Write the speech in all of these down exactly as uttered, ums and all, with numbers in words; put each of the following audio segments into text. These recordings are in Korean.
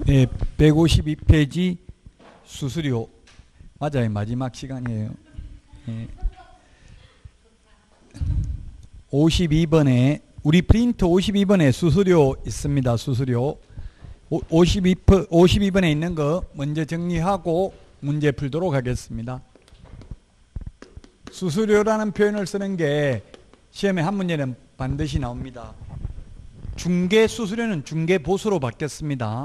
네, 백오십이 페이지 수수료. 맞아요. 마지막 시간이에요. 네. 오십이 번에 우리 프린트 오십이 번에 수수료 있습니다. 수수료. 오십이, 오십이 번에 있는 거 먼저 정리하고 문제 풀도록 하겠습니다. 수수료라는 표현을 쓰는 게 시험에 한 문제는 반드시 나옵니다. 중개 수수료는 중개 보수로 바뀌었습니다.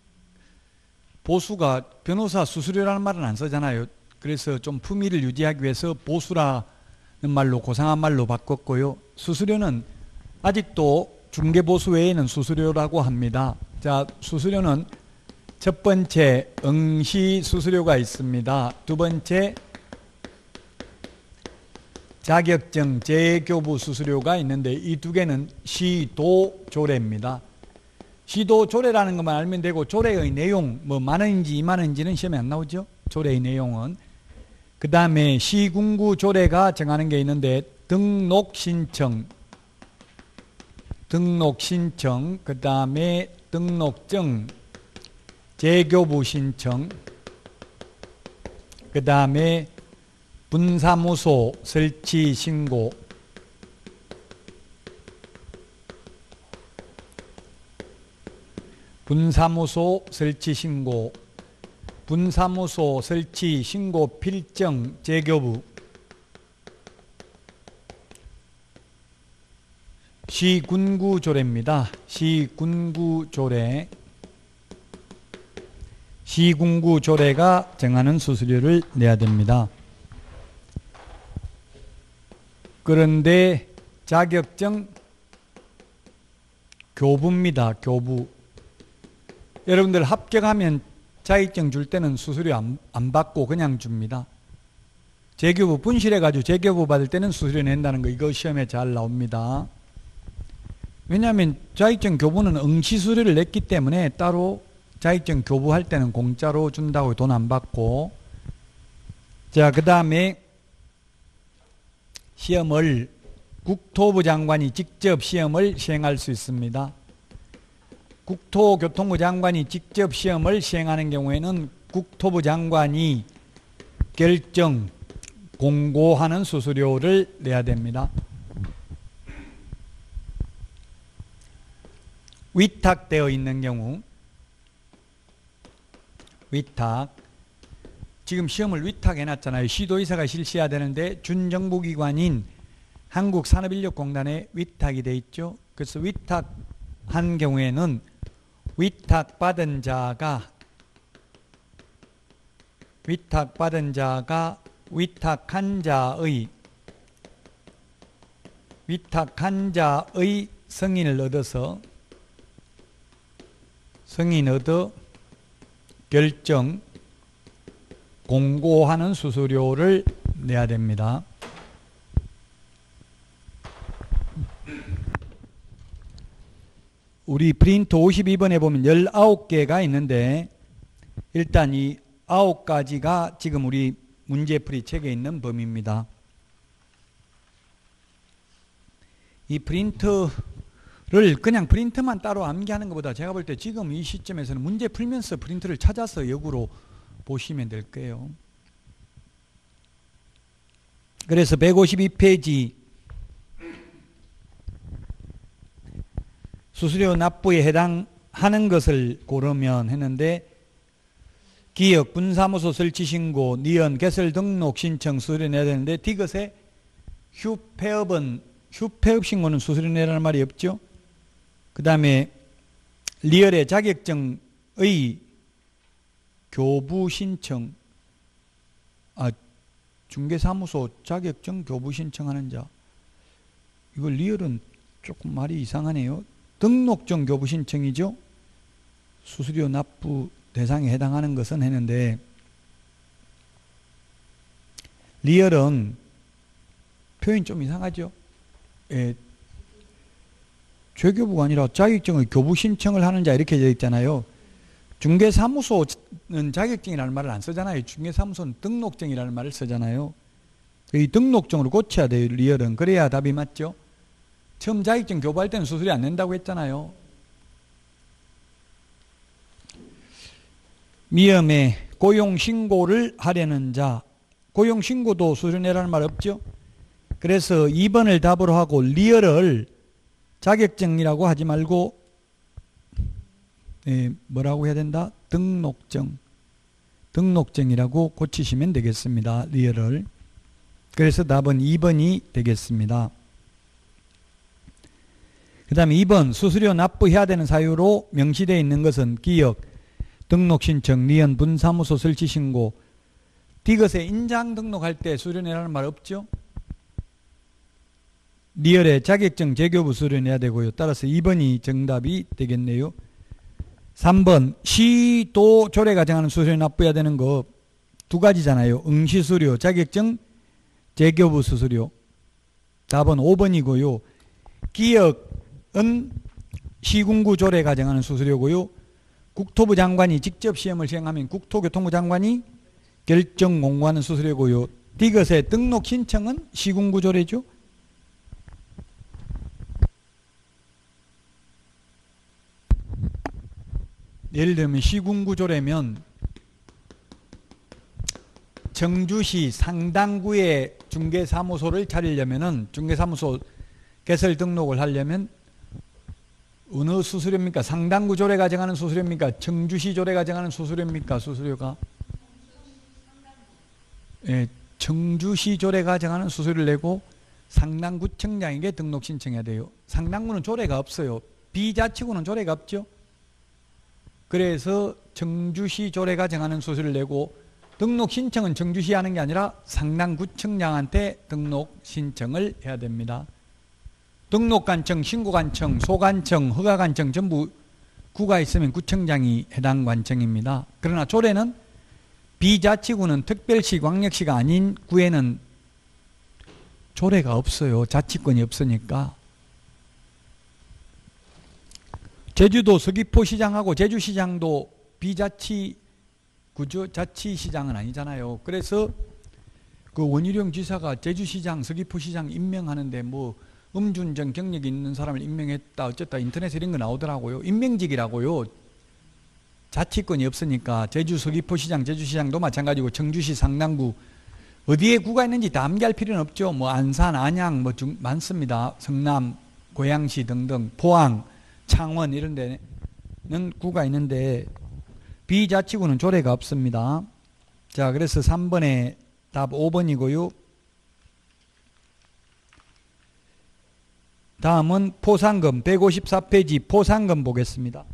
보수가 변호사 수수료라는 말은 안 쓰잖아요. 그래서 좀 품위를 유지하기 위해서 보수라는 말로 고상한 말로 바꿨고요. 수수료는 아직도 중개 보수 외에는 수수료라고 합니다. 자, 수수료는 첫 번째 응시 수수료가 있습니다. 두 번째 자격증 재교부 수수료가 있는데 이 두 개는 시도조례입니다. 시도조례라는 것만 알면 되고 조례의 내용 뭐 만 원인지 이만 원인지는 시험에 안 나오죠. 조례의 내용은. 그 다음에 시군구조례가 정하는 게 있는데 등록신청 등록신청 그 다음에 등록증 재교부 신청 그 다음에 분사무소 설치 신고 분사무소 설치 신고 분사무소 설치 신고 필정 재교부 시군구조례입니다. 시군구조례 시군구조례가 정하는 수수료를 내야 됩니다. 그런데 자격증 교부입니다. 교부. 여러분들 합격하면 자격증 줄 때는 수수료 안, 안 받고 그냥 줍니다. 재교부 분실해가지고 재교부 받을 때는 수수료 낸다는 거 이거 시험에 잘 나옵니다. 왜냐하면 자격증 교부는 응시수료를 냈기 때문에 따로 자격증 교부할 때는 공짜로 준다고 돈 안 받고. 자, 그 다음에 시험을 국토부 장관이 직접 시험을 시행할 수 있습니다. 국토교통부 장관이 직접 시험을 시행하는 경우에는 국토부 장관이 결정, 공고하는 수수료를 내야 됩니다. 위탁되어 있는 경우 위탁 지금 시험을 위탁해놨잖아요. 시도의사가 실시해야 되는데 준정부기관인 한국산업인력공단에 위탁이 돼 있죠. 그래서 위탁한 경우에는 위탁받은 자가 위탁받은 자가 위탁한 자의 위탁한 자의 승인을 얻어서 승인 얻어 결정 공고하는 수수료를 내야 됩니다. 우리 프린트 오십이 번에 보면 열아홉 개가 있는데 일단 이 아홉 가지가 지금 우리 문제풀이 책에 있는 범위입니다. 이 프린트를 그냥 프린트만 따로 암기하는 것보다 제가 볼 때 지금 이 시점에서는 문제 풀면서 프린트를 찾아서 역으로 보시면 될 거예요. 그래서 백오십이 페이지 수수료 납부에 해당하는 것을 고르면 했는데 기업, 분사무소 설치 신고, 니은, 개설 등록 신청 수수료 내야 되는데 디귿에 휴폐업은 휴폐업 신고는 수수료 내라는 말이 없죠. 그 다음에 리얼의 자격증의 교부 신청 아 중개사무소 자격증 교부 신청하는 자 이거 리얼은 조금 말이 이상하네요. 등록증 교부 신청이죠. 수수료 납부 대상에 해당하는 것은 했는데 리얼은 표현이 좀 이상하죠. 예, 재교부가 아니라 자격증의 교부 신청을 하는 자 이렇게 되어 있잖아요. 중개사무소는 자격증이라는 말을 안 쓰잖아요. 중개사무소는 등록증이라는 말을 쓰잖아요. 이 등록증으로 고쳐야 돼요. 리얼은. 그래야 답이 맞죠. 처음 자격증 교부할 때는 수수료 안 낸다고 했잖아요. 미음에 고용신고를 하려는 자. 고용신고도 수수료내라는 말 없죠? 그래서 이 번을 답으로 하고 리얼을 자격증이라고 하지 말고 예, 뭐라고 해야 된다? 등록증. 등록증이라고 고치시면 되겠습니다. 리얼을. 그래서 답은 이 번이 되겠습니다. 그 다음에 이 번 수수료 납부해야 되는 사유로 명시되어 있는 것은 기역, 등록신청, 리언, 분사무소 설치신고. 디귿에 인장 등록할 때 수수료 내라는 말 없죠? 리얼에 자격증 재교부 수수료 내야 되고요. 따라서 이 번이 정답이 되겠네요. 삼 번 시도 조례가 정하는 수수료 납부해야 되는 거 두 가지잖아요. 응시수료, 자격증 재교부 수수료. 답은 오 번이고요. 기역은 시군구 조례가 정하는 수수료고요. 국토부 장관이 직접 시험을 시행하면 국토교통부 장관이 결정 공고하는 수수료고요. 디귿의 등록 신청은 시군구 조례죠. 예를 들면 시군구 조례면 청주시 상당구에 중개사무소를 차리려면은 중개사무소 개설 등록을 하려면 어느 수수료입니까? 상당구 조례가 정하는 수수료입니까? 청주시 조례가 정하는 수수료입니까? 수수료가? 예, 청주시 조례가 정하는 수수료를 내고 상당구청장에게 등록 신청해야 돼요. 상당구는 조례가 없어요. 비자치구는 조례가 없죠. 그래서 청주시 조례가 정하는 수수료를 내고 등록 신청은 청주시 하는 게 아니라 상당구청장한테 등록 신청을 해야 됩니다. 등록관청, 신고관청, 소관청, 허가관청 전부 구가 있으면 구청장이 해당 관청입니다. 그러나 조례는 비자치구는 특별시, 광역시가 아닌 구에는 조례가 없어요. 자치권이 없으니까. 제주도 서귀포시장하고 제주시장도 비자치구죠. 자치시장은 아니잖아요. 그래서 그 원희룡 지사가 제주시장, 서귀포시장 임명하는데 뭐 음주운전 경력이 있는 사람을 임명했다 어쨌다 인터넷에 이런 거 나오더라고요. 임명직이라고요. 자치권이 없으니까 제주 서귀포시장, 제주시장도 마찬가지고 청주시, 상당구 어디에 구가 있는지 다 암기할 필요는 없죠. 뭐 안산, 안양 뭐 중, 많습니다. 성남, 고양시 등등 포항, 창원 이런 데는 구가 있는데 비자치구는 조례가 없습니다. 자, 그래서 삼 번에 답 오 번이고요. 다음은 포상금 백오십사 페이지 포상금 보겠습니다.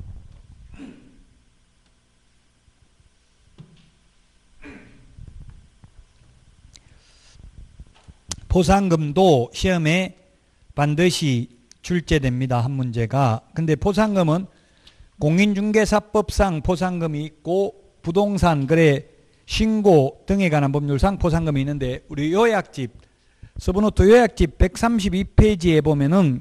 포상금도 시험에 반드시 출제됩니다. 한 문제가. 근데 포상금은 공인중개사법상 포상금이 있고 부동산 거래 신고 등에 관한 법률상 포상금이 있는데 우리 요약집 서브노트 요약집 백삼십이 페이지에 보면은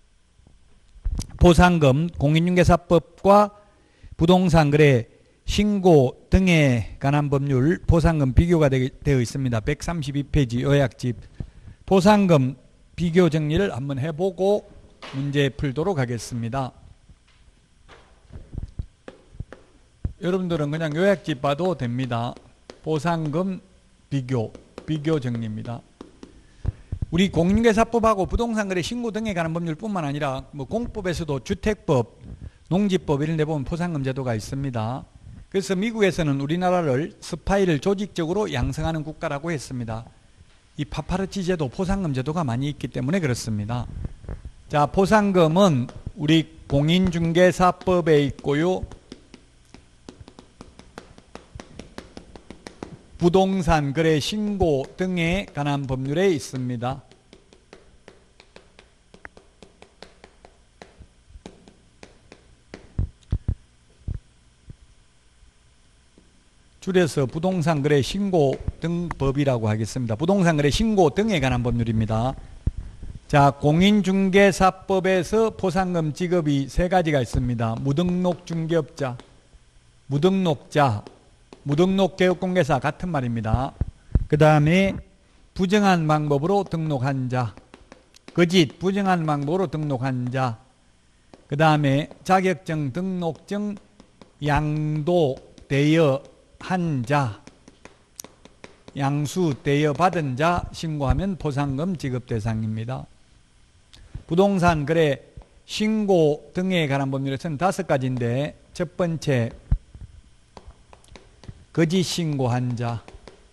포상금 공인중개사법과 부동산 거래 신고 등에 관한 법률 포상금 비교가 되어 있습니다. 백삼십이 페이지 요약집 포상금 비교 정리를 한번 해보고 문제 풀도록 하겠습니다. 여러분들은 그냥 요약집 봐도 됩니다. 포상금 비교, 비교 정리입니다. 우리 공인중개사법하고 부동산거래 신고 등에 관한 법률뿐만 아니라 뭐 공법에서도 주택법, 농지법 이런 데 보면 포상금 제도가 있습니다. 그래서 미국에서는 우리나라를 스파이를 조직적으로 양성하는 국가라고 했습니다. 이 파파르치 제도, 포상금 제도가 많이 있기 때문에 그렇습니다. 자, 포상금은 우리 공인중개사법에 있고요. 부동산 거래 신고 등에 관한 법률에 있습니다. 줄여서 부동산 거래 신고 등 법이라고 하겠습니다. 부동산 거래 신고 등에 관한 법률입니다. 자, 공인중개사법에서 포상금 지급이 세 가지가 있습니다. 무등록 중개업자, 무등록자, 무등록 개업공개사 같은 말입니다. 그 다음에 부정한 방법으로 등록한 자, 거짓 부정한 방법으로 등록한 자, 그 다음에 자격증, 등록증, 양도, 대여한 자, 양수 대여받은 자 신고하면 포상금 지급 대상입니다. 부동산 거래 신고 등에 관한 법률에서는 다섯 가지인데, 첫 번째 거짓 신고한 자,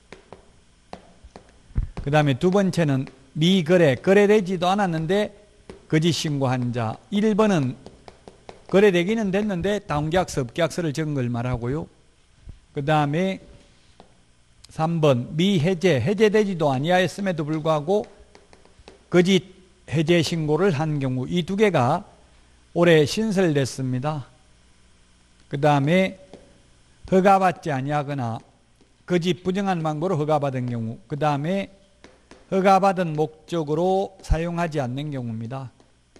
그 다음에 두 번째는 미거래, 거래되지도 않았는데 거짓 신고한 자. 일 번은 거래되기는 됐는데 다운계약서, 업계약서를 적은 걸 말하고요. 그 다음에 삼 번 미해제, 해제되지도 아니하였음에도 불구하고 거짓 해제 신고를 한 경우, 이 두 개가 올해 신설됐습니다. 그 다음에 허가받지 아니하거나 거짓 부정한 방법으로 허가받은 경우, 그 다음에 허가받은 목적으로 사용하지 않는 경우입니다.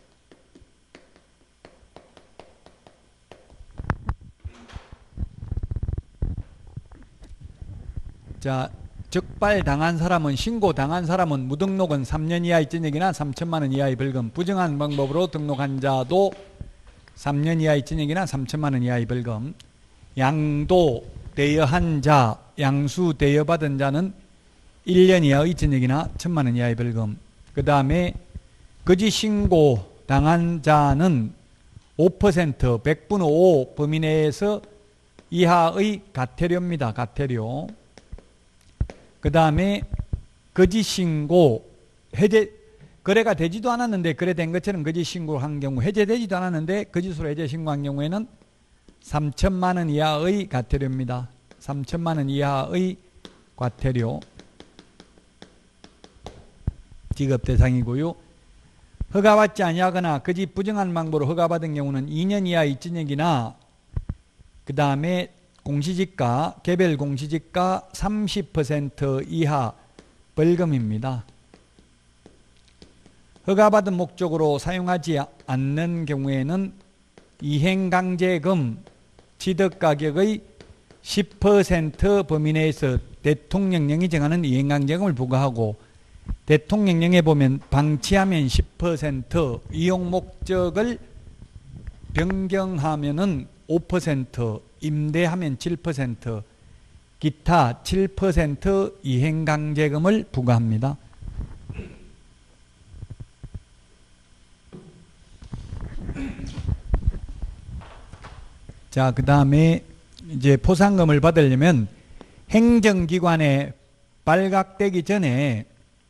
자, 적발당한 사람은, 신고당한 사람은 무등록은 삼 년 이하의 징역이나 삼천만 원 이하의 벌금, 부정한 방법으로 등록한 자도 삼 년 이하의 징역이나 삼천만 원 이하의 벌금, 양도 대여한 자, 양수 대여받은 자는 일 년 이하의 징역이나 천만 원 이하의 벌금, 그 다음에 거짓 신고 당한 자는 오 퍼센트, 백분의 오 범위 내에서 이하의 과태료입니다. 과태료. 그 다음에 거짓 신고, 해제, 거래가 되지도 않았는데 거래된 것처럼 거짓 신고를 한 경우, 해제되지도 않았는데 거짓으로 해제 신고한 경우에는 삼천만 원 이하의 과태료입니다. 삼천만 원 이하의 과태료 지급 대상이고요. 허가받지 아니하거나 거짓 부정한 방법으로 허가받은 경우는 이 년 이하의 징역이나 그 다음에 공시지가, 개별 공시지가 삼십 퍼센트 이하 벌금입니다. 허가받은 목적으로 사용하지 않는 경우에는 이행강제금 취득가격의 십 퍼센트 범위 내에서 대통령령이 정하는 이행강제금을 부과하고, 대통령령에 보면 방치하면 십 퍼센트, 이용 목적을 변경하면은 오 퍼센트, 임대하면 칠 퍼센트, 기타 칠 퍼센트 이행강제금을 부과합니다. 자, 그 다음에 이제 포상금을 받으려면 행정기관에 발각되기 전에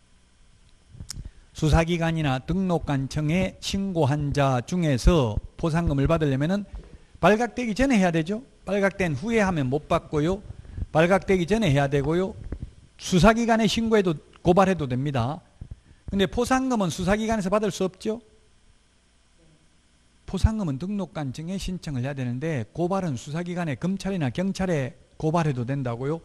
수사기관이나 등록관청에 신고한 자 중에서 포상금을 받으려면은 발각되기 전에 해야 되죠. 발각된 후에 하면 못 받고요. 발각되기 전에 해야 되고요. 수사기관에 신고해도 고발해도 됩니다. 근데 포상금은 수사기관에서 받을 수 없죠. 포상금은 등록관청에 신청을 해야 되는데, 고발은 수사기관에 검찰이나 경찰에 고발해도 된다고요.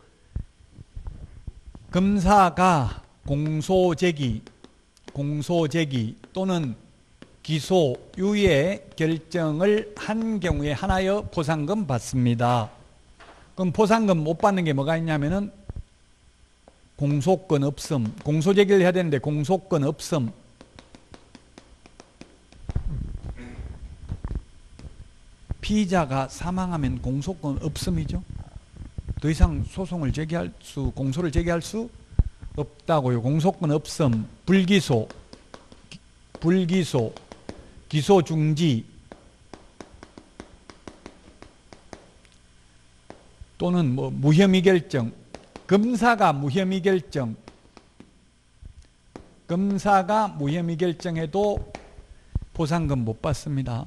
검사가 공소제기, 공소제기 또는 기소, 유예 결정을 한 경우에 하나여 포상금 받습니다. 그럼 포상금 못 받는 게 뭐가 있냐면은 공소권 없음, 공소제기를 해야 되는데 공소권 없음, 피의자가 사망하면 공소권 없음이죠. 더 이상 소송을 제기할 수, 공소를 제기할 수 없다고요. 공소권 없음, 불기소, 불기소, 기소 중지 또는 뭐 무혐의 결정, 검사가 무혐의 결정, 검사가 무혐의 결정해도 포상금 못 받습니다.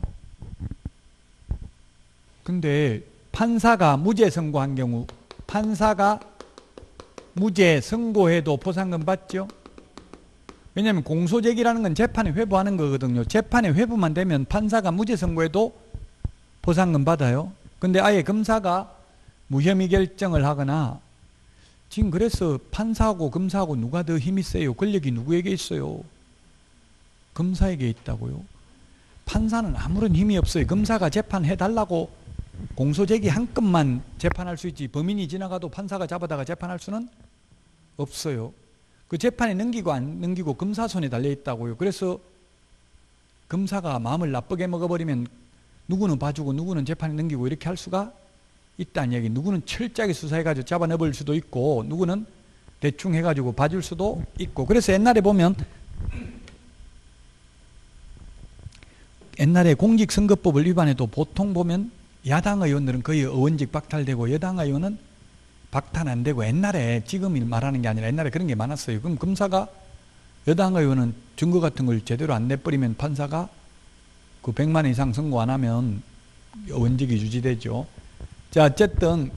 근데 판사가 무죄 선고한 경우, 판사가 무죄 선고해도 포상금 받죠? 왜냐하면 공소제기라는 건 재판에 회부하는 거거든요. 재판에 회부만 되면 판사가 무죄 선고해도 포상금 받아요. 근데 아예 검사가 무혐의 결정을 하거나, 지금 그래서 판사하고 검사하고 누가 더 힘이 세요? 권력이 누구에게 있어요? 검사에게 있다고요. 판사는 아무런 힘이 없어요. 검사가 재판해달라고 공소제기 한 건만 재판할 수 있지, 범인이 지나가도 판사가 잡아다가 재판할 수는 없어요. 그 재판에 넘기고 안 넘기고 검사 손에 달려 있다고요. 그래서 검사가 마음을 나쁘게 먹어버리면 누구는 봐주고 누구는 재판에 넘기고 이렇게 할 수가 있다는 얘기. 누구는 철저하게 수사해가지고 잡아 넣을 수도 있고 누구는 대충 해가지고 봐줄 수도 있고. 그래서 옛날에 보면 옛날에 공직선거법을 위반해도 보통 보면 야당 의원들은 거의 의원직 박탈되고 여당 의원은 박탈 안 되고, 옛날에 지금 말하는 게 아니라 옛날에 그런 게 많았어요. 그럼 검사가 여당 의원은 증거 같은 걸 제대로 안 내버리면 판사가 그 백만 원 이상 선고 안 하면 의원직이 유지되죠. 자, 어쨌든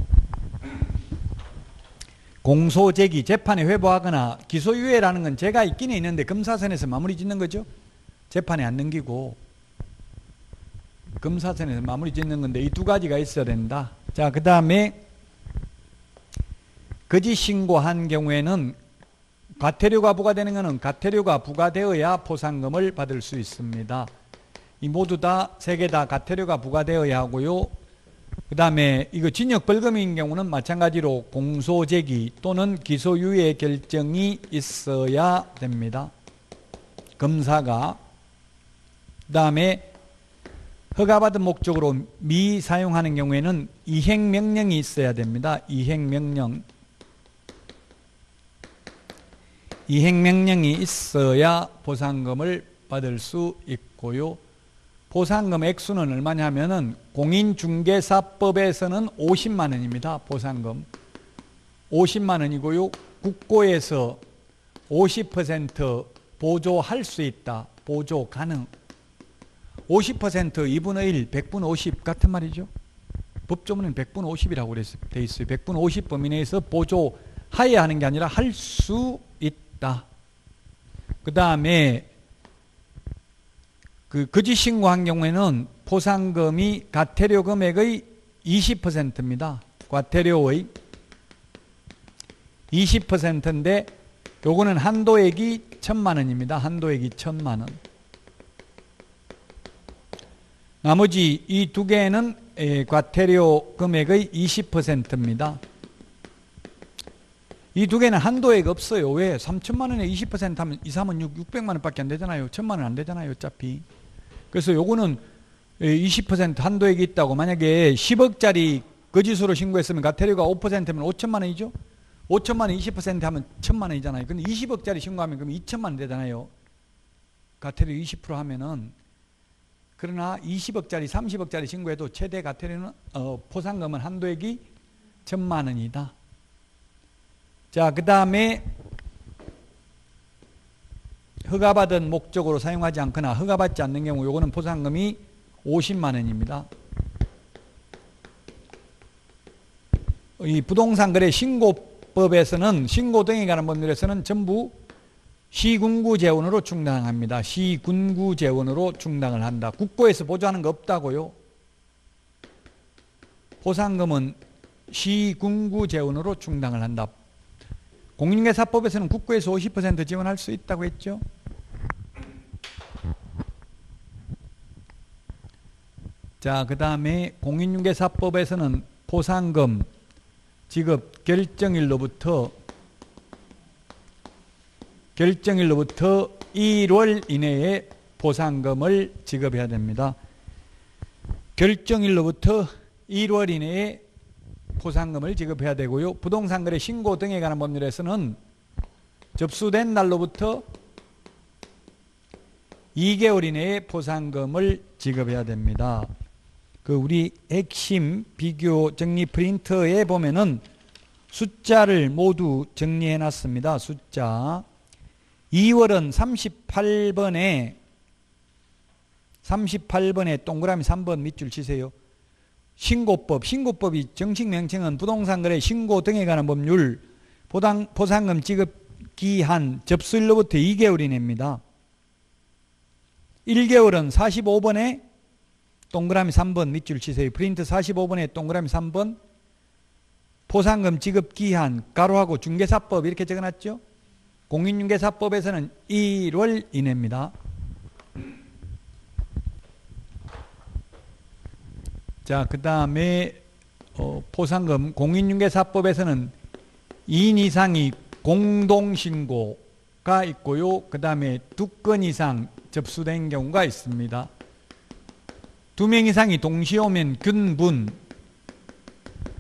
공소 제기, 재판에 회부하거나 기소유예라는 건 죄가 있기는 있는데 검사선에서 마무리 짓는 거죠. 재판에 안 넘기고 검사선에서 마무리 짓는 건데 이 두 가지가 있어야 된다. 자, 그 다음에 거짓 신고한 경우에는 과태료가 부과되는 것은 과태료가 부과되어야 포상금을 받을 수 있습니다. 이 모두 다 세 개 다 과태료가 부과되어야 하고요. 그 다음에 이거 징역 벌금인 경우는 마찬가지로 공소제기 또는 기소유예 결정이 있어야 됩니다. 검사가. 그 다음에 허가받은 목적으로 미사용하는 경우에는 이행명령이 있어야 됩니다. 이행명령. 이행명령이 있어야 보상금을 받을 수 있고요. 보상금 액수는 얼마냐면은 공인중개사법에서는 오십만 원입니다. 보상금. 오십만 원이고요. 국고에서 오십 퍼센트 보조할 수 있다. 보조 가능. 오십 퍼센트 이분의 일, 백분 오십 같은 말이죠. 법조문은 백분 오십이라고 돼 있어요. 백분 오십 범위 내에서 보조하여야 하는 게 아니라 할 수 있다. 그 다음에 그 거짓 신고한 경우에는 포상금이 과태료 금액의 이십 퍼센트입니다. 과태료의 이십 퍼센트인데 요거는 한도액이 천만 원입니다. 한도액이 천만 원. 나머지 이 두 개는 과태료 금액의 이십 퍼센트입니다. 이 두 개는 한도액 없어요. 왜? 삼천만 원에 이십 퍼센트 하면 이, 삼은 육, 육백만 원밖에 안 되잖아요. 천만 원 안 되잖아요. 어차피. 그래서 요거는 이십 퍼센트 한도액이 있다고. 만약에 십억짜리 거짓으로 신고했으면 과태료가 오 퍼센트면 오천만 원이죠. 오천만 원 이십 퍼센트 하면 천만 원이잖아요. 근데 이십억짜리 신고하면 그럼 이천만 원 되잖아요. 과태료 이십 퍼센트 하면은. 그러나 이십억짜리 삼십억짜리 신고해도 최대 과태료는 어, 포상금은 한도액이 천만 원이다. 자, 그 다음에 허가받은 목적으로 사용하지 않거나 허가받지 않는 경우 요거는 포상금이 오십만 원입니다. 이 부동산 거래 신고법에서는 신고 등에 관한 법률에서는 전부 시군구 재원으로 충당합니다. 시군구 재원으로 충당을 한다. 국고에서 보조하는 거 없다고요. 포상금은 시군구 재원으로 충당을 한다. 공인중개사법에서는 국고에서 오십 퍼센트 지원할 수 있다고 했죠. 자, 그 다음에 공인중개사법에서는 포상금 지급 결정일로부터 결정일로부터 일월 이내에 포상금을 지급해야 됩니다. 결정일로부터 일월 이내에 포상금을 지급해야 되고요. 부동산 거래 신고 등에 관한 법률에서는 접수된 날로부터 이 개월 이내에 포상금을 지급해야 됩니다. 그 우리 핵심 비교 정리 프린터에 보면은 숫자를 모두 정리해 놨습니다. 숫자. 이월은 삼십팔 번에 삼십팔 번에 동그라미 삼 번 밑줄 치세요. 신고법, 신고법이 정식 명칭은 부동산거래 신고 등에 관한 법률, 보당, 포상금 지급 기한 접수일로부터 이 개월 이내입니다. 일 개월은 사십오 번에 동그라미 삼 번 밑줄 치세요. 프린트 사십오 번에 동그라미 삼 번, 포상금 지급 기한 가로하고 중개사법 이렇게 적어놨죠. 공인중개사법에서는 일월 이내입니다. 자, 그 다음에 어, 포상금 공인중개사법에서는 이 인 이상이 공동신고가 있고요. 그 다음에 두 건 이상 접수된 경우가 있습니다. 두 명 이상이 동시에 오면 균분,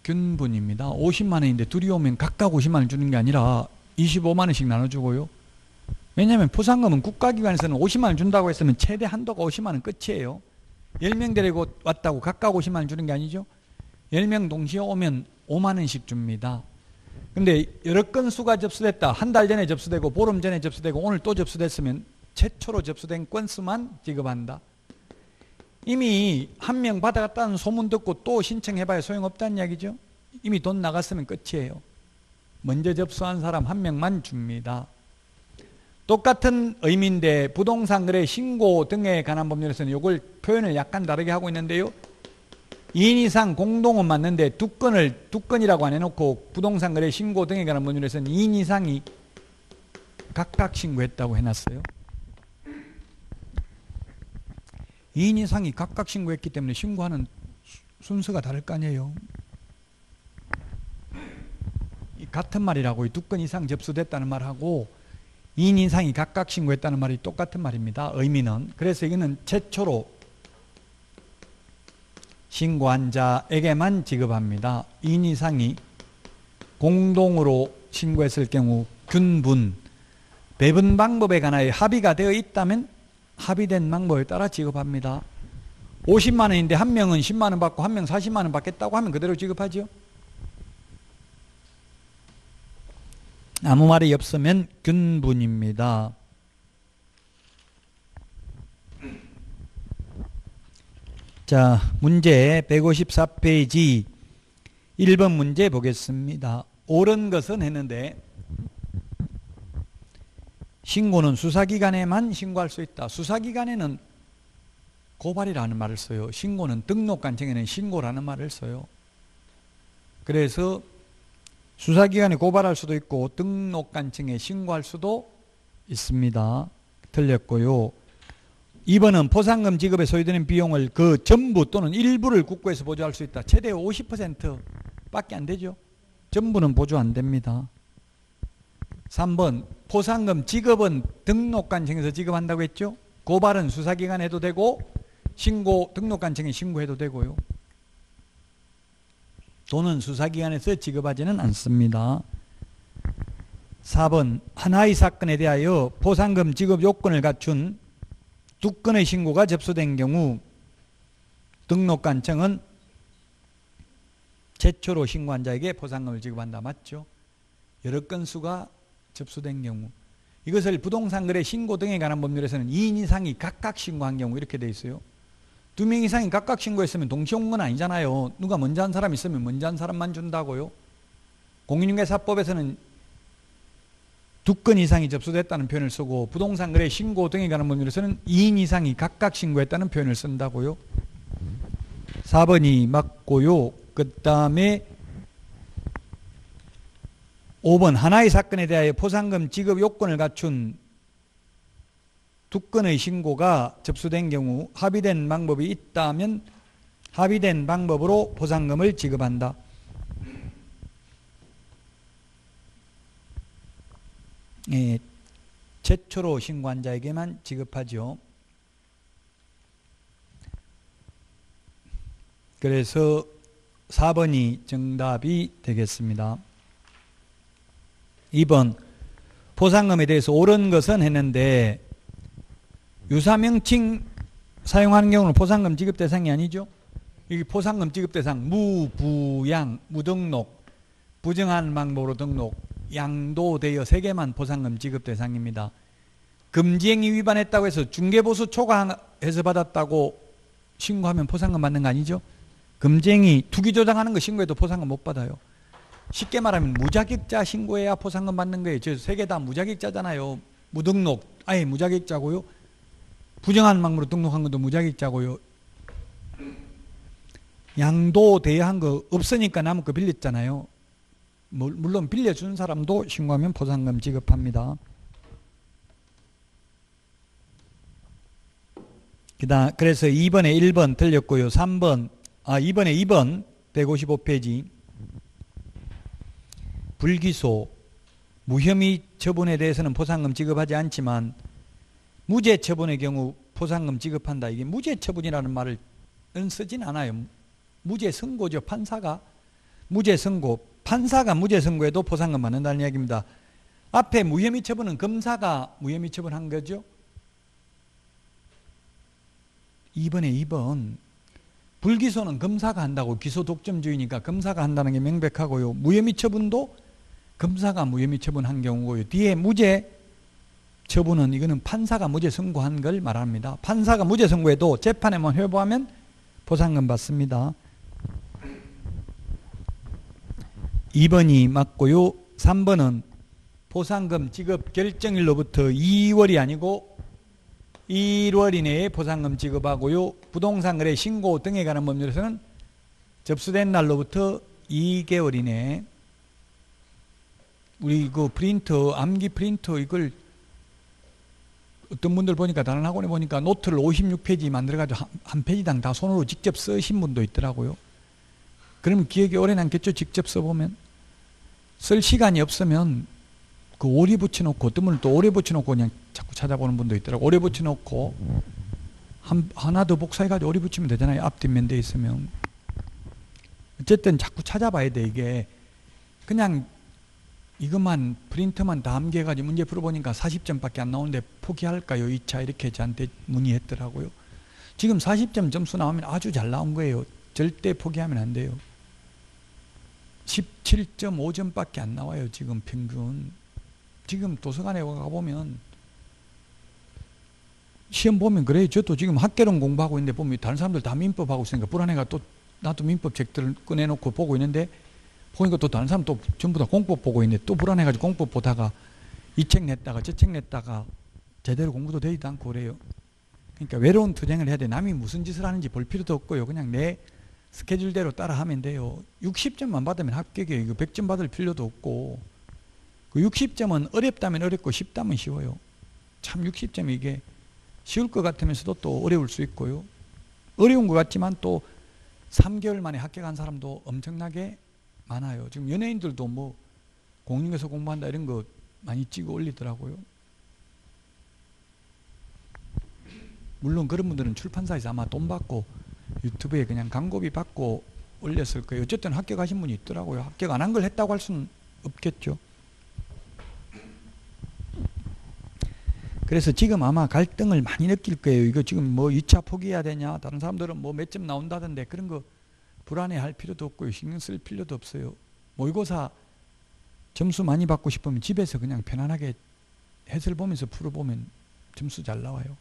균분입니다. 오십만 원인데 둘이 오면 각각 오십만 원 주는 게 아니라 이십오만 원씩 나눠주고요. 왜냐하면 포상금은 국가기관에서는 오십만 원 준다고 했으면 최대 한도가 오십만 원 끝이에요. 열 명 데리고 왔다고 각각 오십만 원 주는 게 아니죠. 열 명 동시에 오면 오만 원씩 줍니다. 근데 여러 건수가 접수됐다. 한 달 전에 접수되고 보름 전에 접수되고 오늘 또 접수됐으면 최초로 접수된 건수만 지급한다. 이미 한 명 받아갔다는 소문 듣고 또 신청해봐야 소용없다는 이야기죠. 이미 돈 나갔으면 끝이에요. 먼저 접수한 사람 한 명만 줍니다. 똑같은 의미인데 부동산 거래 신고 등에 관한 법률에서는 이걸 표현을 약간 다르게 하고 있는데요. 이 인 이상 공동은 맞는데 두 건을 두 건이라고 안 해놓고 부동산 거래 신고 등에 관한 법률에서는 이 인 이상이 각각 신고했다고 해놨어요. 이 인 이상이 각각 신고했기 때문에 신고하는 순서가 다를 거 아니에요. 같은 말이라고 두 건 이상 접수됐다는 말하고 이 인 이상이 각각 신고했다는 말이 똑같은 말입니다. 의미는. 그래서 이거는 최초로 신고한 자에게만 지급합니다. 이 인 이상이 공동으로 신고했을 경우 균분, 배분 방법에 관하여 합의가 되어 있다면 합의된 방법에 따라 지급합니다. 오십만 원인데 한 명은 십만 원 받고 한 명 사십만 원 받겠다고 하면 그대로 지급하죠. 아무 말이 없으면 균분입니다. 자, 문제 백오십사 페이지 일 번 문제 보겠습니다. 옳은 것은 했는데 신고는 수사기관에만 신고할 수 있다. 수사기관에는 고발이라는 말을 써요. 신고는 등록관청에는 신고라는 말을 써요. 그래서 수사기관에 고발할 수도 있고 등록관청에 신고할 수도 있습니다. 틀렸고요. 이 번은 포상금 지급에 소요되는 비용을 그 전부 또는 일부를 국고에서 보조할 수 있다. 최대 오십 퍼센트 밖에 안 되죠. 전부는 보조 안 됩니다. 삼 번 포상금 지급은 등록관청에서 지급한다고 했죠. 고발은 수사기관에 해도 되고 신고 등록관청에 신고해도 되고요. 돈은 수사기관에서 지급하지는 않습니다. 사 번 하나의 사건에 대하여 포상금 지급 요건을 갖춘 두 건의 신고가 접수된 경우 등록관청은 최초로 신고한 자에게 포상금을 지급한다. 맞죠? 여러 건수가 접수된 경우 이것을 부동산 거래 신고 등에 관한 법률에서는 이 인 이상이 각각 신고한 경우 이렇게 돼 있어요. 두 명 이상이 각각 신고했으면 동시에 온 건 아니잖아요. 누가 먼저 한 사람 있으면 먼저 한 사람만 준다고요. 공인중개사법에서는 두 건 이상이 접수됐다는 표현을 쓰고 부동산 거래 신고 등에 관한 법률에서는 이 인 이상이 각각 신고했다는 표현을 쓴다고요. 사 번이 맞고요. 그 다음에 오 번 하나의 사건에 대하여 포상금 지급 요건을 갖춘 두 건의 신고가 접수된 경우 합의된 방법이 있다면 합의된 방법으로 포상금을 지급한다. 예, 최초로 신고한 자에게만 지급하죠. 그래서 사 번이 정답이 되겠습니다. 이 번 포상금에 대해서 옳은 것은 했는데 유사명칭 사용하는 경우는 포상금 지급 대상이 아니죠. 이 포상금 지급 대상 무, 부, 양, 무등록, 부정한 방법으로 등록, 양도되어 세 개만 포상금 지급 대상입니다. 금지행위 위반했다고 해서 중개보수 초과해서 받았다고 신고하면 포상금 받는 거 아니죠. 금지행위 투기 조장하는 거 신고해도 포상금 못 받아요. 쉽게 말하면 무자격자 신고해야 포상금 받는 거예요. 저 세 개 다 무자격자잖아요. 무등록 아예 무자격자고요. 부정한 방법으로 등록한 것도 무자격자고요. 양도 대여한 거 없으니까 남은 거 빌렸잖아요. 물론 빌려준 사람도 신고하면 포상금 지급합니다. 그다음 그래서 이 번에 일 번 틀렸고요. 삼 번 아 이 번에 이 번 백오십오 페이지 불기소 무혐의 처분에 대해서는 포상금 지급하지 않지만 무죄 처분의 경우 포상금 지급한다. 이게 무죄 처분이라는 말을 쓰진 않아요. 무죄 선고죠. 판사가 무죄 선고, 판사가 무죄 선고에도 포상금 받는다는 이야기입니다. 앞에 무혐의 처분은 검사가 무혐의 처분한 거죠. 이 번에 이 번 불기소는 검사가 한다고, 기소 독점주의니까 검사가 한다는 게 명백하고요. 무혐의 처분도 검사가 무혐의 처분한 경우고요. 뒤에 무죄 처분은 이거는 판사가 무죄 선고한 걸 말합니다. 판사가 무죄 선고해도 재판에만 회부하면 포상금 받습니다. 이 번이 맞고요. 삼 번은 포상금 지급 결정일로부터 이 월이 아니고 일 월 이내에 포상금 지급하고요. 부동산 거래 신고 등에 관한 법률에서는 접수된 날로부터 이 개월 이내에. 우리 그 프린터, 암기 프린터 이걸 어떤 분들 보니까, 다른 학원에 보니까 노트를 오십육 페이지 만들어가지고 한, 한 페이지당 다 손으로 직접 쓰신 분도 있더라고요. 그러면 기억이 오래 남겠죠? 직접 써보면. 쓸 시간이 없으면 그 오리 붙여놓고, 어떤 분은 또 오래 붙여놓고 그냥 자꾸 찾아보는 분도 있더라고요. 오래 붙여놓고 한, 하나 더 복사해가지고 오래 붙이면 되잖아요. 앞 뒷면 돼 있으면. 어쨌든 자꾸 찾아봐야 돼. 이게 그냥 이것만 프린터만 다 암기해가지고 문제 풀어보니까 사십 점밖에 안 나오는데 포기할까요? 이 차 이렇게 저한테 문의했더라고요. 지금 사십 점 점수 나오면 아주 잘 나온 거예요. 절대 포기하면 안 돼요. 십칠 점 오 점밖에 안 나와요. 지금 평균. 지금 도서관에 가보면 시험 보면 그래요. 저도 지금 학개론 공부하고 있는데 보면 다른 사람들 다 민법하고 있으니까 불안해가 또 나도 민법 책들을 꺼내놓고 보고 있는데, 보니까 또 다른 사람 또 전부 다 공법 보고 있는데 또 불안해가지고 공법 보다가 이 책 냈다가 저 책 냈다가 제대로 공부도 되지도 않고 그래요. 그러니까 외로운 투쟁을 해야 돼. 남이 무슨 짓을 하는지 볼 필요도 없고요. 그냥 내 스케줄대로 따라 하면 돼요. 육십 점만 받으면 합격이에요. 이거 백 점 받을 필요도 없고. 그 육십 점은 어렵다면 어렵고 쉽다면 쉬워요. 참 육십 점이 이게 쉬울 것 같으면서도 또 어려울 수 있고요. 어려운 것 같지만 또 삼 개월 만에 합격한 사람도 엄청나게 많아요. 지금 연예인들도 뭐 공인중개사 공부한다 이런 거 많이 찍어 올리더라고요. 물론 그런 분들은 출판사에서 아마 돈 받고 유튜브에 그냥 광고비 받고 올렸을 거예요. 어쨌든 합격하신 분이 있더라고요. 합격 안 한 걸 했다고 할 수는 없겠죠. 그래서 지금 아마 갈등을 많이 느낄 거예요. 이거 지금 뭐 이 차 포기해야 되냐, 다른 사람들은 뭐 몇 점 나온다던데, 그런 거 불안해할 필요도 없고요. 신경 쓸 필요도 없어요. 모의고사 점수 많이 받고 싶으면 집에서 그냥 편안하게 해설 보면서 풀어보면 점수 잘 나와요.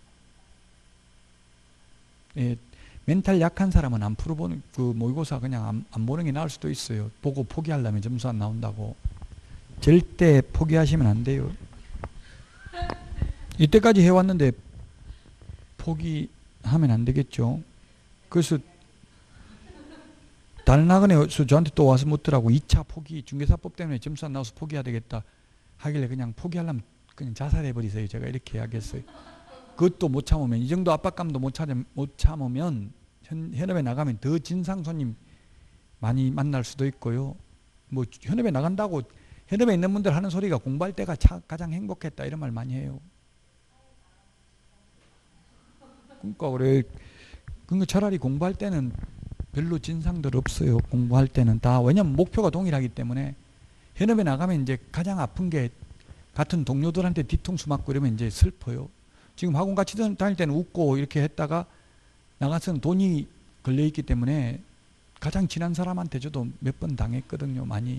예, 멘탈 약한 사람은 안 풀어보는, 그 모의고사 그냥 안, 안 보는 게 나을 수도 있어요. 보고 포기하려면 점수 안 나온다고. 절대 포기하시면 안 돼요. 이때까지 해왔는데 포기하면 안 되겠죠. 그래서 다른 학원에서 저한테 또 와서 묻더라고. 이 차 포기, 중개사법 때문에 점수 안 나와서 포기해야 되겠다 하길래 그냥 포기하려면 그냥 자살해버리세요. 제가 이렇게 이야기했어요. 그것도 못 참으면, 이 정도 압박감도 못, 참, 못 참으면 현, 현업에 나가면 더 진상 손님 많이 만날 수도 있고요. 뭐 현업에 나간다고 현업에 있는 분들 하는 소리가 공부할 때가 차, 가장 행복했다 이런 말 많이 해요. 그러니까 그래. 그러니까 차라리 공부할 때는 별로 진상들 없어요. 공부할 때는 다. 왜냐면 목표가 동일하기 때문에. 현업에 나가면 이제 가장 아픈 게 같은 동료들한테 뒤통수 맞고 이러면 이제 슬퍼요. 지금 학원 같이 다닐 때는 웃고 이렇게 했다가 나가서는 돈이 걸려있기 때문에 가장 친한 사람한테 저도 몇 번 당했거든요. 많이.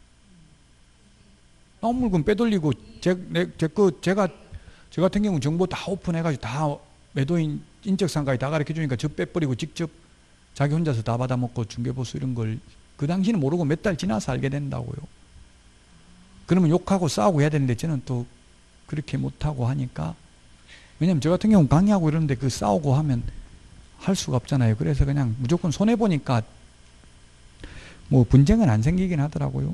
나온 물건 빼돌리고 제, 제, 그, 제가 저 같은 경우 정보 다 오픈해가지고 다 매도인 인적사항까지 다 가르쳐주니까 저 빼버리고 직접 자기 혼자서 다 받아먹고 중개보수 이런 걸 그 당시는 모르고 몇 달 지나서 알게 된다고요. 그러면 욕하고 싸우고 해야 되는데 저는 또 그렇게 못하고 하니까, 왜냐면 저 같은 경우는 강의하고 이러는데 그 싸우고 하면 할 수가 없잖아요. 그래서 그냥 무조건 손해보니까 뭐 분쟁은 안 생기긴 하더라고요.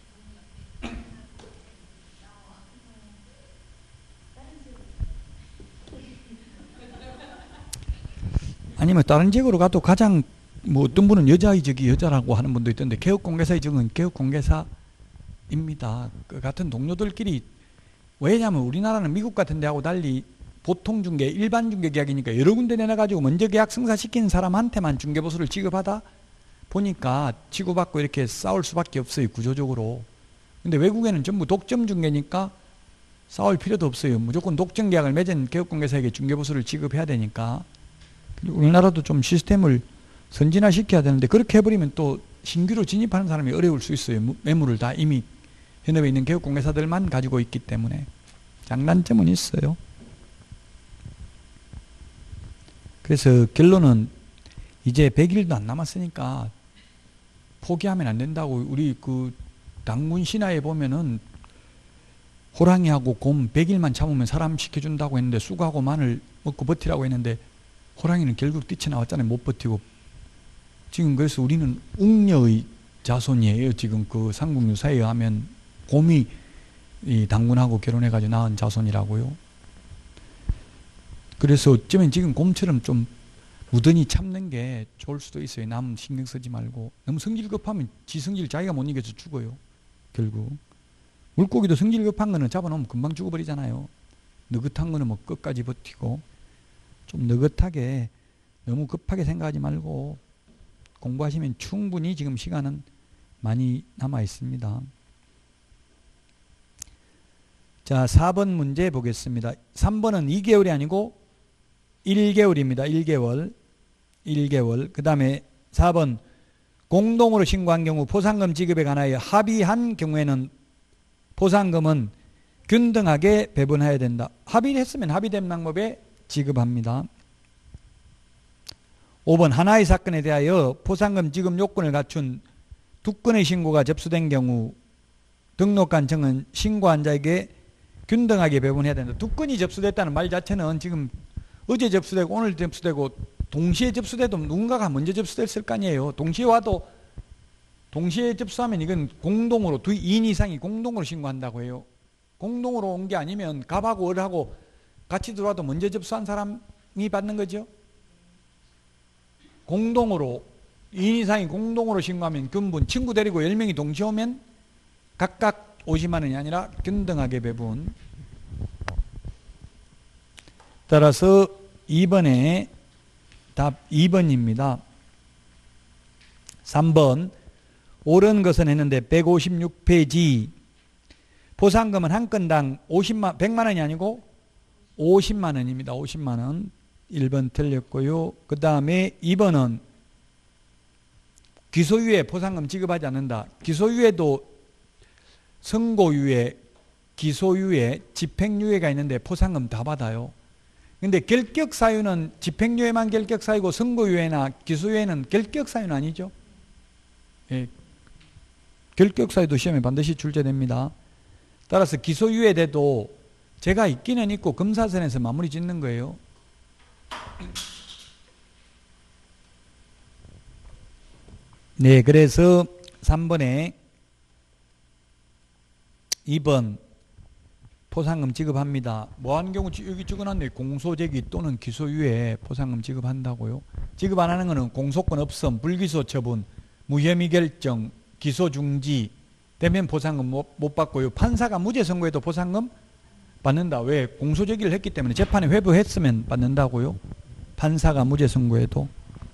아니면 다른 지역으로 가도 가장 뭐 어떤 분은 여자의 적이 여자라고 하는 분도 있던데, 개업공개사의 적은 개업공개사입니다. 그 같은 동료들끼리. 왜냐하면 우리나라는 미국 같은 데하고 달리 보통 중개, 일반 중개 계약이니까 여러 군데 내놔가지고 먼저 계약 성사시키는 사람한테만 중개보수를 지급하다 보니까 치고받고 이렇게 싸울 수밖에 없어요, 구조적으로. 근데 외국에는 전부 독점 중개니까 싸울 필요도 없어요. 무조건 독점 계약을 맺은 개업공개사에게 중개보수를 지급해야 되니까. 우리나라도 좀 시스템을 선진화시켜야 되는데 그렇게 해버리면 또 신규로 진입하는 사람이 어려울 수 있어요. 매물을 다 이미 현업에 있는 개업공개사들만 가지고 있기 때문에. 장단점은 있어요. 그래서 결론은 이제 백 일도 안 남았으니까 포기하면 안 된다고. 우리 그 당군 신화에 보면은 호랑이하고 곰 백 일만 참으면 사람 시켜준다고 했는데, 쑥하고 마늘 먹고 버티라고 했는데 호랑이는 결국 뛰쳐나왔잖아요. 못 버티고. 지금 그래서 우리는 웅녀의 자손이에요. 지금 그 삼국유사에 의하면 곰이 이 당군하고 결혼해가지고 낳은 자손이라고요. 그래서 어쩌면 지금 곰처럼 좀 무던히 참는 게 좋을 수도 있어요. 남 신경 쓰지 말고. 너무 성질 급하면 지 성질 자기가 못 이겨서 죽어요. 결국. 물고기도 성질 급한 거는 잡아놓으면 금방 죽어버리잖아요. 느긋한 거는 뭐 끝까지 버티고. 좀 느긋하게 너무 급하게 생각하지 말고 공부하시면 충분히 지금 시간은 많이 남아 있습니다. 자, 사 번 문제 보겠습니다. 삼 번은 이 개월이 아니고 일 개월입니다. 일 개월. 일 개월. 그 다음에 사 번 공동으로 신고한 경우 포상금 지급에 관하여 합의한 경우에는 포상금은 균등하게 배분해야 된다. 합의를 했으면 합의된 방법에 지급합니다. 오 번 하나의 사건에 대하여 포상금 지급 요건을 갖춘 두 건의 신고가 접수된 경우 등록관청은 신고한 자에게 균등하게 배분해야 된다. 두 건이 접수됐다는 말 자체는 지금 어제 접수되고 오늘 접수되고 동시에 접수돼도 누군가가 먼저 접수됐을 거 아니에요. 동시에 와도 동시에 접수하면 이건 공동으로 두 인 이상이 공동으로 신고한다고 해요. 공동으로 온 게 아니면 갑하고 을하고 같이 들어와도 먼저 접수한 사람이 받는 거죠. 공동으로 이 인 이상이 공동으로 신고하면 균분, 친구 데리고 열 명이 동시에 오면 각각 오십만 원이 아니라 균등하게 배분. 따라서 이 번에 답 이 번입니다. 삼 번 옳은 것은 했는데 백오십육 페이지 포상금은 한 건당 오십만, 백만 원이 아니고 오십만 원입니다. 오십만 원. 일 번 틀렸고요. 그 다음에 이 번은 기소유예 포상금 지급하지 않는다. 기소유예도 선고유예, 기소유예, 집행유예가 있는데 포상금 다 받아요. 근데 결격사유는 집행유예만 결격사유고 선고유예나 기소유예는 결격사유는 아니죠. 예. 결격사유도 시험에 반드시 출제됩니다. 따라서 기소유예 돼도 제가 있기는 있고 검사선에서 마무리 짓는 거예요. 네, 그래서 삼 번에 이 번 포상금 지급합니다. 뭐한 경우 여기 적어놨네. 공소제기 또는 기소유예 포상금 지급한다고요. 지급 안 하는 거는 공소권 없음, 불기소 처분, 무혐의 결정, 기소 중지 되면 포상금 못, 못 받고요. 판사가 무죄 선고해도 포상금 받는다. 왜? 공소제기를 했기 때문에 재판에 회부했으면 받는다고요. 판사가 무죄 선고해도.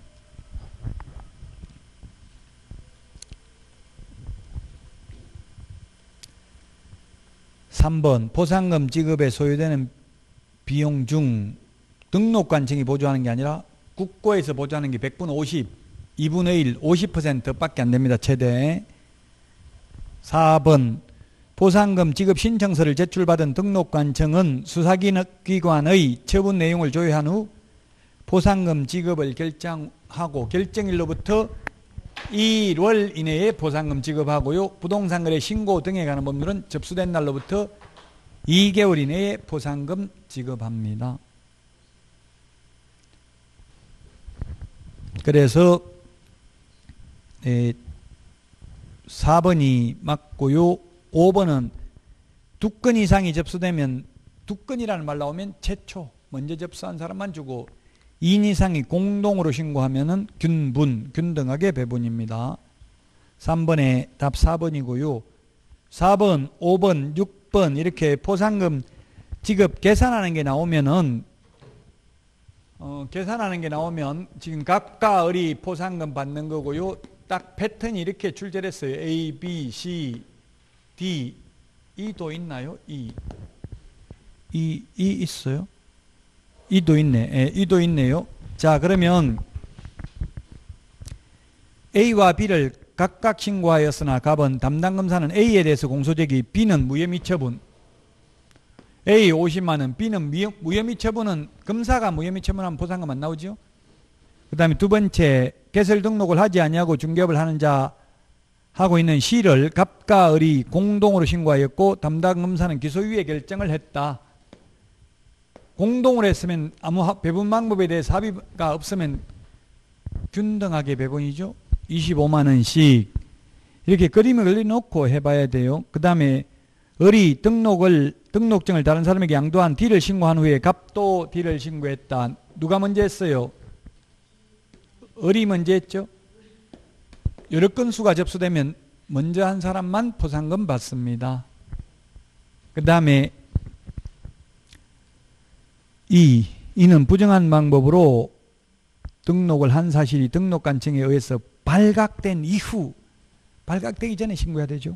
삼 번 포상금 지급에 소요되는 비용 중 등록관청이 보조하는 게 아니라 국고에서 보조하는 게 백분 오십, 이분의 일, 오십 퍼센트 밖에 안 됩니다. 최대. 사 번 포상금 지급 신청서를 제출받은 등록관청은 수사기관의 처분 내용을 조회한 후 포상금 지급을 결정하고 결정일로부터 일 월 이내에 포상금 지급하고요. 부동산거래 신고 등에 관한 법률은 접수된 날로부터 이 개월 이내에 포상금 지급합니다. 그래서 사 번이 맞고요. 오 번은 두 건 이상이 접수되면, 두 건이라는 말 나오면 최초 먼저 접수한 사람만 주고 이 인 이상이 공동으로 신고하면은 균분, 균등하게 배분입니다. 삼 번에 답 사 번이고요. 사 번, 오 번, 육 번 이렇게 포상금 지급 계산하는 게 나오면은 어, 계산하는 게 나오면 지금 갑과 을이 포상금 받는 거고요. 딱 패턴이 이렇게 출제됐어요. A, B, C, D, E도 있나요? E. E, E 있어요? E도 있네. 예, E도 있네요. 자, 그러면 A와 B를 각각 신고하였으나 갑은 담당 검사는 A에 대해서 공소제기, B는 무혐의 처분. A 오십만 원, B는 무혐의 처분은 검사가 무혐의 처분하면 보상금 안 나오죠? 그 다음에 두 번째, 개설 등록을 하지 아니하고 중개업을 하는 자 하고 있는 C를 갑과 을이 공동으로 신고하였고 담당 검사는 기소유예 결정을 했다. 공동으로 했으면 아무 배분 방법에 대해서 합의가 없으면 균등하게 배분이죠. 이십오만 원씩 이렇게 그림을 그려놓고 해봐야 돼요. 그 다음에 을이 등록을 등록증을 다른 사람에게 양도한 D를 신고한 후에 갑도 D를 신고했다. 누가 먼저 했어요? 을이 먼저 했죠. 여러 건수가 접수되면 먼저 한 사람만 포상금 받습니다. 그 다음에 이, 이는 부정한 방법으로 등록을 한 사실이 등록관청에 의해서 발각된 이후, 발각되기 전에 신고해야 되죠.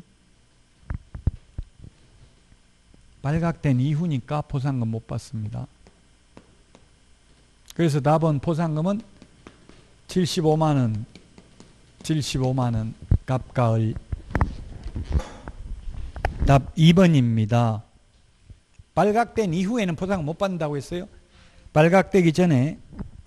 발각된 이후니까 포상금 못 받습니다. 그래서 답은 포상금은 칠십오만 원, 칠십오만 원, 갑과 을. 답 이 번입니다. 발각된 이후에는 포상금 못 받는다고 했어요. 발각되기 전에.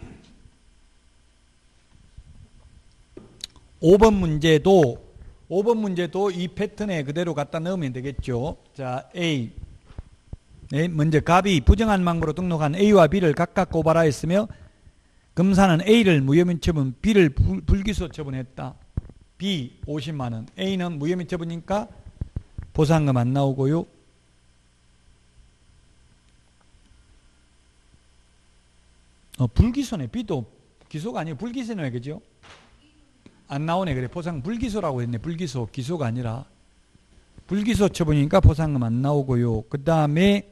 오 번 문제도 오 번 문제도 이 패턴에 그대로 갖다 넣으면 되겠죠. 자, A. 네, 먼저 갑이 부정한 방법으로 등록한 A와 B를 각각 고발하였으며 검사는 A를 무혐의 처분, B를 불, 불기소 처분했다. B 오십만 원. A는 무혐의 처분이니까 보상금 안 나오고요. 어, 불기소네. B도 기소가 아니고 불기소네. 그죠? 안 나오네. 그래. 포상 불기소라고 했네. 불기소. 기소가 아니라. 불기소 처분이니까 보상금 안 나오고요. 그 다음에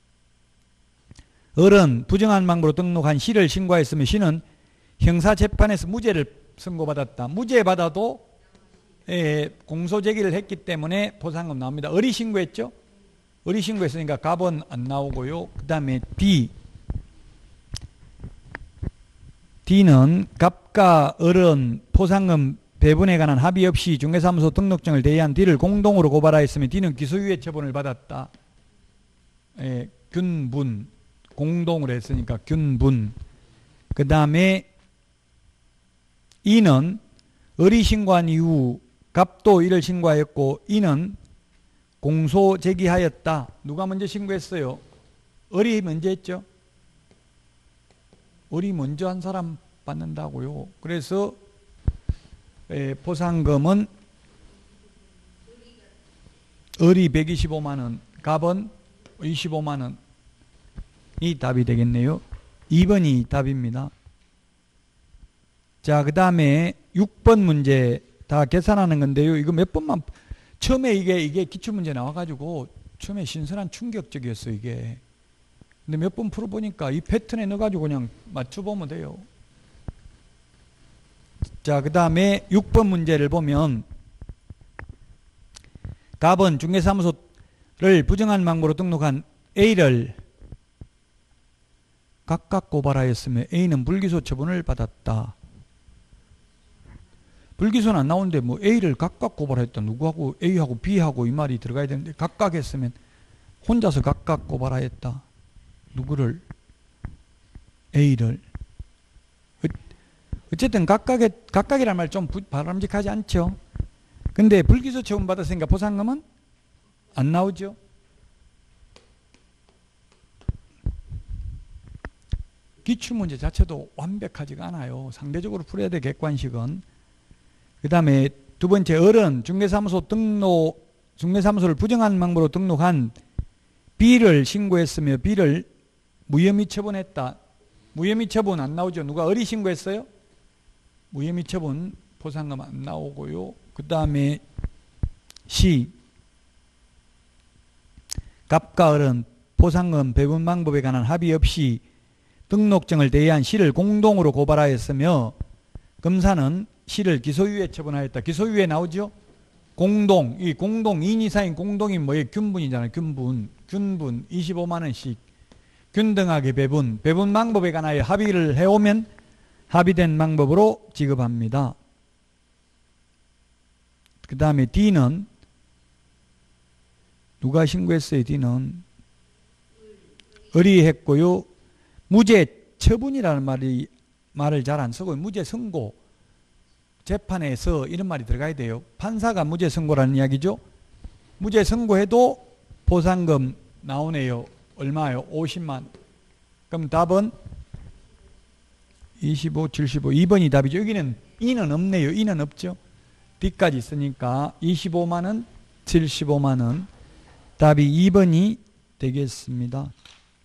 을은 부정한 방법으로 등록한 C를 신고했으면 C는 형사재판에서 무죄를 선고받았다. 무죄 받아도 예, 공소제기를 했기 때문에 보상금 나옵니다. 을이 신고했죠? 을이 신고했으니까 갑은 안 나오고요. 그 다음에 D. D는 갑과 을은 포상금 배분에 관한 합의 없이 중개사무소 등록증을 대의한 D를 공동으로 고발하였으면 D는 기소유예 처분을 받았다. 예, 균분. 공동으로 했으니까 균분. 그 다음에 E는 을이 신고한 이후 갑도 이를 신고하였고 E는 공소 제기하였다. 누가 먼저 신고했어요? 을이 먼저 했죠. 을이 먼저 한 사람 받는다고요. 그래서 에, 보상금은 을이 백이십오만 원, 갑은 이십오만 원. 이 답이 되겠네요. 이 번이 답입니다. 자, 그 다음에 육 번 문제 다 계산하는 건데요. 이거 몇 번만, 처음에 이게, 이게 기출문제 나와가지고 처음에 신선한 충격적이었어요, 이게. 근데 몇 번 풀어보니까 이 패턴에 넣어가지고 그냥 맞춰보면 돼요. 자, 그 다음에 육 번 문제를 보면 갑은 중개사무소를 부정한 방법으로 등록한 A를 각각 고발하였으며 A는 불기소 처분을 받았다. 불기소는 안 나오는데 뭐 A를 각각 고발했다. 누구하고 A하고 B하고 이 말이 들어가야 되는데 각각 했으면 혼자서 각각 고발하였다. 누구를? A를. 어쨌든 각각의, 각각이란 말 좀 바람직하지 않죠? 근데 불기소 처분 받았으니까 보상금은 안 나오죠? 기출문제 자체도 완벽하지가 않아요. 상대적으로 풀어야 돼, 객관식은. 그 다음에 두 번째, 을은 중개사무소 등록, 중개사무소를 부정한 방법으로 등록한 B를 신고했으며 B를 무혐의 처분했다. 무혐의 처분 안 나오죠? 누가 을이 신고했어요? 무혐의 처분 보상금 안 나오고요. 그 다음에 C. 갑과 을은 보상금 배분 방법에 관한 합의 없이 등록증을 대의한 C를 공동으로 고발하였으며 검사는 시를 기소유예 처분하였다. 기소유예 나오죠? 공동, 이 공동, 이 인 이상인 공동이 뭐예요? 균분이잖아요. 균분. 균분 이십오만 원씩 균등하게 배분. 배분 방법에 관하여 합의를 해오면 합의된 방법으로 지급합니다. 그 다음에 D는 누가 신고했어요? D는 의리했고요. 무죄 처분이라는 말이 말을 잘 안 쓰고 무죄 선고, 재판에서 이런 말이 들어가야 돼요. 판사가 무죄 선고라는 이야기죠. 무죄 선고해도 보상금 나오네요. 얼마요? 오십만. 그럼 답은 이십오, 칠십오. 이 번이 답이죠. 여기는 E는 없네요. E는 없죠. D까지 있으니까 이십오만 원, 칠십오만 원. 답이 이 번이 되겠습니다.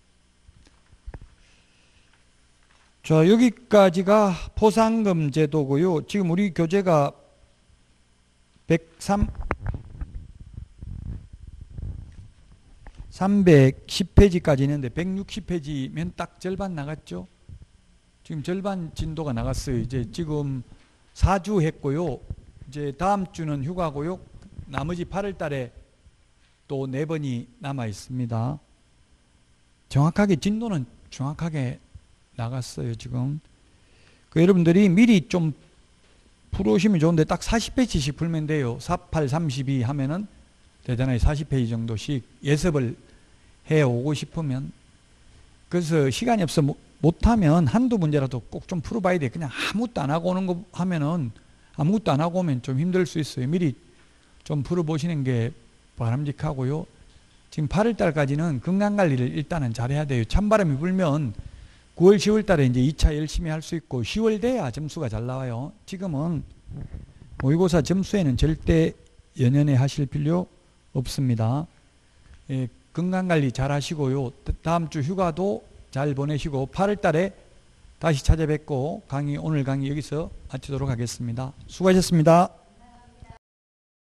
자, 여기까지가 포상금 제도고요. 지금 우리 교재가 백삼, 삼백십 페이지까지 있는데 백육십 페이지면 딱 절반 나갔죠. 지금 절반 진도가 나갔어요. 이제 지금 사 주 했고요. 이제 다음 주는 휴가고요. 나머지 팔월 달에 또 네 번이 남아 있습니다. 정확하게 진도는 정확하게 나갔어요. 지금 그 여러분들이 미리 좀 풀어오시면 좋은데 딱 사십 페이지씩 풀면 돼요. 사, 팔, 삼십이 하면은 되잖아요. 사십 페이지 정도씩 예습을 해오고 싶으면. 그래서 시간이 없어 못하면 한두 문제라도 꼭 좀 풀어봐야 돼. 그냥 아무것도 안 하고 오는 거 하면은 아무것도 안 하고 오면 좀 힘들 수 있어요. 미리 좀 풀어보시는 게 바람직하고요. 지금 팔월 달까지는 건강관리를 일단은 잘해야 돼요. 찬바람이 불면 구월, 시월 달에 이제 이 차 열심히 할 수 있고 시월 돼야 점수가 잘 나와요. 지금은 모의고사 점수에는 절대 연연해 하실 필요 없습니다. 예, 건강관리 잘 하시고요. 다음 주 휴가도 잘 보내시고 팔월 달에 다시 찾아뵙고 강의, 오늘 강의 여기서 마치도록 하겠습니다. 수고하셨습니다.